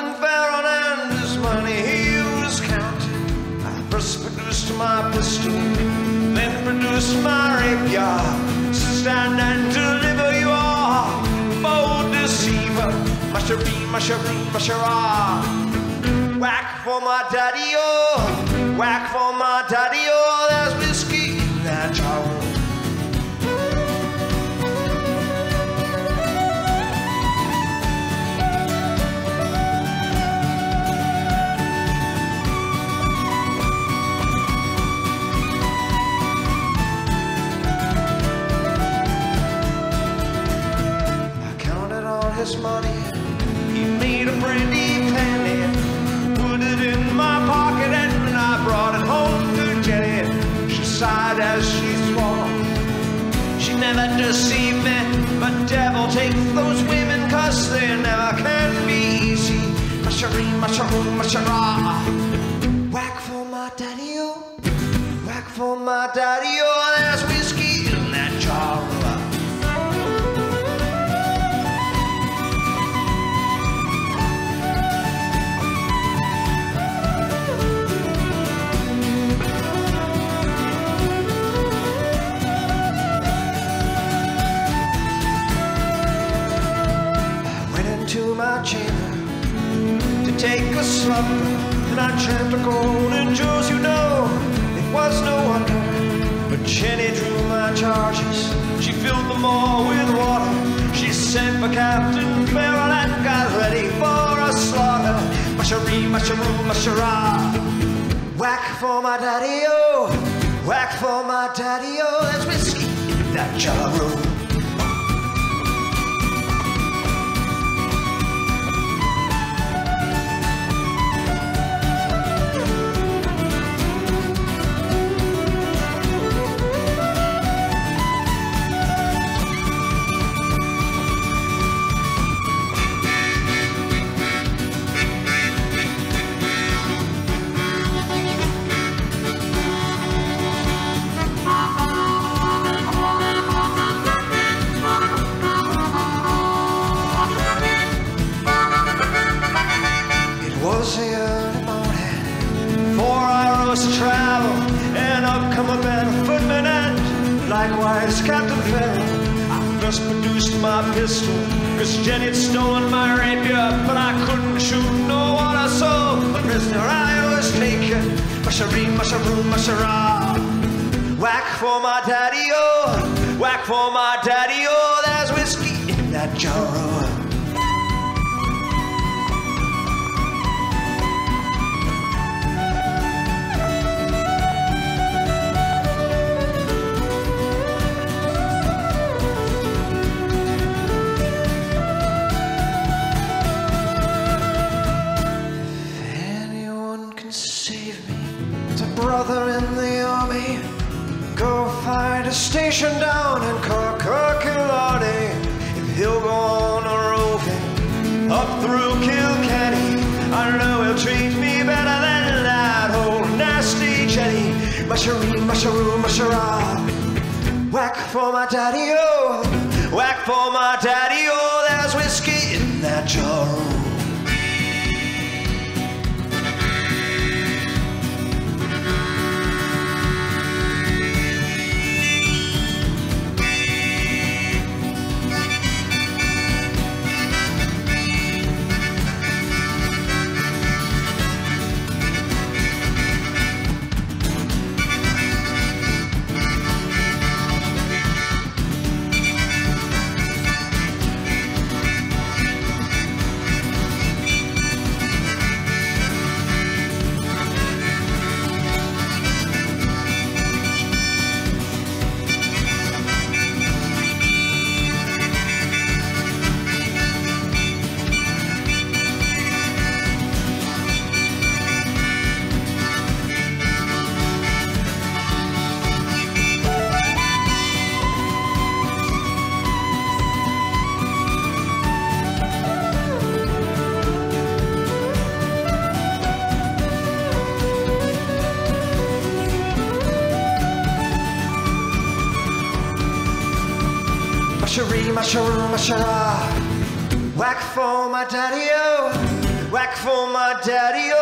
Captain Farron and his money he was counting. I first produced my pistol, then produced my rapier. Stand and deliver you are, bold deceiver. Musharee, musharee, mushara. Whack for my daddy-o, whack for my daddy-o. There's whiskey in that jar. His money, he made a pretty penny, put it in my pocket, and I brought it home to Jenny. She sighed as she swore, she never deceived me, but devil take those women, 'cause they never can be easy. Musharee, musharoo, mushara. Whack for my daddy-o, whack for my daddy-o. There's whiskey in that jar. To my chamber to take a slumber, and I tramped a golden jewels, you know, it was no wonder. But Jenny drew my charges, she filled them all with water. She sent for Captain Farron and got ready for a slaughter. Musharee, musharoo, mushara. Whack for my daddy-o, whack for my daddy-o. There's whiskey in that jar. Likewise, Captain Farron, I first produced my pistol, 'cause Jenny had stolen my rapier, but I couldn't shoot no water, so the prisoner I was taken. Musharee, musharoo, mushara. Whack for my daddy-o, whack for my daddy-o. There's whiskey in that jar. Brother in the army, go find a station down in Cork-Killarney. If he'll go on a roving up through Kilkenny, I know he'll treat me better than that old nasty Jenny. Musharee, musharoo, mushara. Whack for my daddy-o, whack for my daddy-o. There's whiskey in that jar. Musharee, musharoo, mushara. Whack for my daddy-o, whack for my daddy-o.